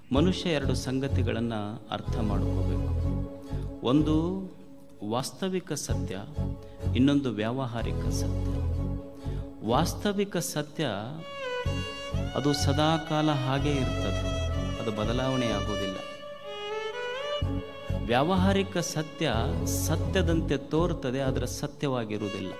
ಮನುಷ್ಯ ಎರಡು ಸಂಗತಿಗಳನ್ನು ಅರ್ಥ ಮಾಡ್ಕೋಬೇಕು. ಒಂದು ವಾಸ್ತವಿಕ ಸತ್ಯ, ಇನ್ನೊಂದು ವ್ಯಾವಹಾರಿಕ ಸತ್ಯ. ವಾಸ್ತವಿಕ ಸತ್ಯ ಅದು ಸದಾಕಾಲ ಹಾಗೇ ಇರ್ತದೆ, ಅದು ಬದಲಾವಣೆ ಆಗೋದಿಲ್ಲ. ವ್ಯಾವಹಾರಿಕ ಸತ್ಯ ಸತ್ಯದಂತೆ ತೋರುತ್ತದೆ, ಆದರೆ ಸತ್ಯವಾಗಿರುವುದಿಲ್ಲ.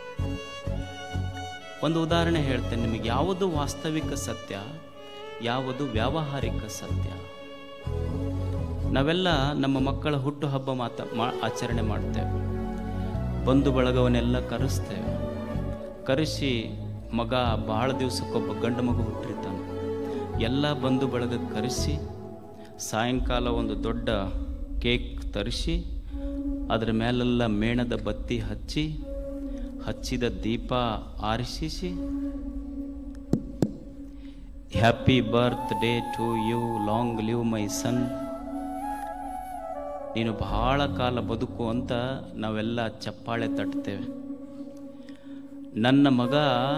ಒಂದು ಉದಾಹರಣೆ ಹೇಳ್ತೇನೆ ನಿಮಗೆ. ಯಾವುದು ವಾಸ್ತವಿಕ ಸತ್ಯ, ಯಾವುದು ವ್ಯಾವಹಾರಿಕ ಸತ್ಯ? ನಾವೆಲ್ಲ ನಮ್ಮ ಮಕ್ಕಳ ಹುಟ್ಟುಹಬ್ಬ ಆಚರಣೆ ಮಾಡ್ತೇವೆ. ಬಂಧು ಬಳಗವನ್ನೆಲ್ಲ ಕರೆಸ್ತೇವೆ. ಕರೆಸಿ ಮಗ ಬಹಳ ದಿವಸಕ್ಕೊಬ್ಬ ಗಂಡು ಮಗು ಹುಟ್ಟಿರ್ತಾನೆ. ಎಲ್ಲ ಬಂಧು ಬಳಗ ಕರೆಸಿ ಸಾಯಂಕಾಲ ಒಂದು ದೊಡ್ಡ ಕೇಕ್ ತರಿಸಿ ಅದರ ಮೇಲೆಲ್ಲ ಮೇಣದ ಬತ್ತಿ ಹಚ್ಚಿ, ಹಚ್ಚಿದ ದೀಪ ಆರಿಸಿ, happy birthday to you, long live my son, ನೀನು ಬಹಳ ಕಾಲ ಬದುಕು ಅಂತ ನಾವೆಲ್ಲ ಚಪ್ಪಾಳೆ ತಟ್ತೇವೆ. ನನ್ನ ಮಗ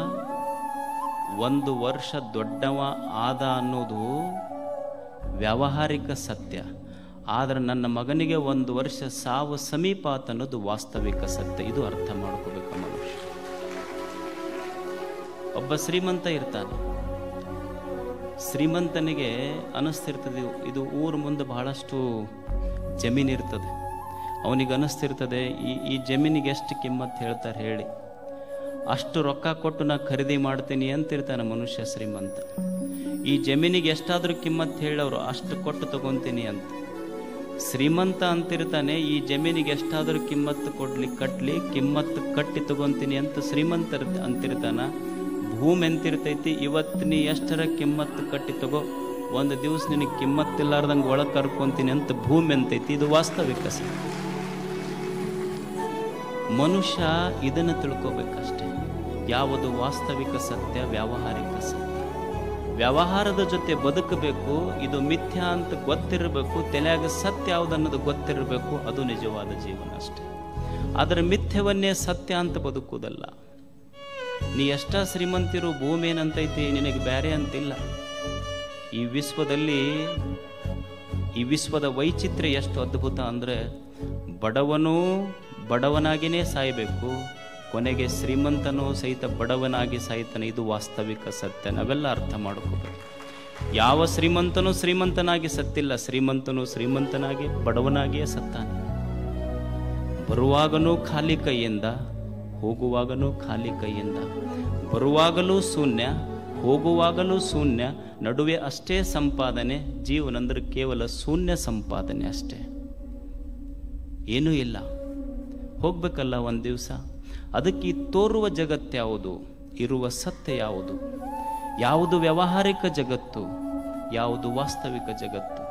1 ವರ್ಷ ದೊಡ್ಡವ ಆದ ಅನ್ನೋದು ವ್ಯಾವಹಾರಿಕ ಸತ್ಯ, ಆದರೆ ನನ್ನ ಮಗನಿಗೆ 1 ವರ್ಷ ಸಾವು ಸಮೀಪ ಆತ ಅನ್ನೋದು ವಾಸ್ತವಿಕ ಸತ್ಯ. ಇದು ಅರ್ಥ ಮಾಡ್ಕೋಬೇಕು ಮನುಷ್ಯ. ಒಬ್ಬ ಶ್ರೀಮಂತ ಇರ್ತಾನೆ. ಶ್ರೀಮಂತನಿಗೆ ಅನಿಸ್ತಿರ್ತದೆ, ಇದು ಊರ ಮುಂದೆ ಬಹಳಷ್ಟು ಜಮೀನಿರ್ತದೆ. ಅವನಿಗೆ ಅನಿಸ್ತಿರ್ತದೆ, ಈ ಜಮೀನಿಗೆ ಎಷ್ಟು ಕಿಮ್ಮತ್ತು ಹೇಳ್ತಾರೆ ಹೇಳಿ, ಅಷ್ಟು ರೊಕ್ಕ ಕೊಟ್ಟು ನಾ ಖರೀದಿ ಮಾಡ್ತೀನಿ ಅಂತಿರ್ತಾನೆ ಮನುಷ್ಯ ಶ್ರೀಮಂತ. ಈ ಜಮೀನಿಗೆ ಎಷ್ಟಾದರೂ ಕಿಮ್ಮತ್ತು ಹೇಳೋರು ಅಷ್ಟು ಕೊಟ್ಟು ತಗೊತೀನಿ ಅಂತ. ಶ್ರೀಮಂತ ಅಂತಿರ್ತಾನೆ, ಈ ಜಮೀನಿಗೆ ಎಷ್ಟಾದರೂ ಕಿಮ್ಮತ್ತು ಕಟ್ಟಲಿ, ಕಿಮ್ಮತ್ತು ಕಟ್ಟಿ ತಗೊತೀನಿ ಅಂತ ಶ್ರೀಮಂತ ಅಂತಿರ್ತಾನ. ಭೂಮಿ ಎಂತಿರ್ತೈತಿ, ಇವತ್ತು ನೀ ಎಷ್ಟರ ಕಿಮ್ಮತ್ತು ಕಟ್ಟಿ ತಗೋ, ಒಂದು ದಿವಸ ನಿನಗೆ ಕಿಮ್ಮತ್ತಿಲ್ಲಾರ್ದಂಗೆ ಒಳಗೆ ಕರ್ಕೊಂತೀನಿ ಅಂತ ಭೂಮಿ ಅಂತೈತಿ. ಇದು ವಾಸ್ತವಿಕ ಸತ್ಯ. ಮನುಷ್ಯ ಇದನ್ನು ತಿಳ್ಕೋಬೇಕಷ್ಟೆ. ಯಾವುದು ವಾಸ್ತವಿಕ ಸತ್ಯ, ವ್ಯಾವಹಾರಿಕ ಸತ್ಯ. ವ್ಯವಹಾರದ ಜೊತೆ ಬದುಕಬೇಕು, ಇದು ಮಿಥ್ಯಾ ಅಂತ ಗೊತ್ತಿರಬೇಕು, ತಲೆಯಾಗ ಸತ್ಯ ಯಾವುದನ್ನೋದು ಗೊತ್ತಿರಬೇಕು, ಅದು ನಿಜವಾದ ಜೀವನ ಅಷ್ಟೆ. ಆದರೆ ಮಿಥ್ಯವನ್ನೇ ಸತ್ಯ ಅಂತ ಬದುಕುವುದಲ್ಲ. ನೀ ಎಷ್ಟ ಶ್ರೀಮಂತಿರು, ಭೂಮಿ ಏನಂತೈತಿ, ನಿನಗೆ ಬೇರೆ ಅಂತಿಲ್ಲ. ಈ ವಿಶ್ವದ ವೈಚಿತ್ರ್ಯ ಎಷ್ಟು ಅದ್ಭುತ ಅಂದರೆ, ಬಡವನೂ ಬಡವನಾಗಿಯೇ ಸಾಯಬೇಕು, ಕೊನೆಗೆ ಶ್ರೀಮಂತನೂ ಸಹಿತ ಬಡವನಾಗಿ ಸಾಯ್ತಾನೆ. ಇದು ವಾಸ್ತವಿಕ ಸತ್ಯ. ನಾವೆಲ್ಲ ಅರ್ಥ ಮಾಡ್ಕೋಬೇಕು. ಯಾವ ಶ್ರೀಮಂತನೂ ಶ್ರೀಮಂತನಾಗಿ ಸತ್ತಿಲ್ಲ, ಶ್ರೀಮಂತನೂ ಶ್ರೀಮಂತನಾಗಿ ಬಡವನಾಗಿಯೇ ಸತ್ತಾನೆ. ಬರುವಾಗನೂ ಖಾಲಿ ಕೈಯಿಂದ, ಹೋಗುವಾಗನೂ ಖಾಲಿ ಕೈಯಿಂದ. ಬರುವಾಗಲೂ ಶೂನ್ಯ, ಹೋಗುವಾಗಲೂ ಶೂನ್ಯ, ನಡುವೆ ಅಷ್ಟೇ ಸಂಪಾದನೆ. ಜೀವನ ಅಂದ್ರೆ ಕೇವಲ ಶೂನ್ಯ ಸಂಪಾದನೆ ಅಷ್ಟೇ, ಏನೂ ಇಲ್ಲ. ಹೋಗ್ಬೇಕಲ್ಲ ಒಂದು ದಿವಸ. ಅದಕ್ಕೆ ಈ ತೋರುವ ಜಗತ್ತ್ಯಾವುದು, ಇರುವ ಸತ್ಯ ಯಾವುದು, ಯಾವುದು ವ್ಯಾವಹಾರಿಕ ಜಗತ್ತು, ಯಾವುದು ವಾಸ್ತವಿಕ ಜಗತ್ತು,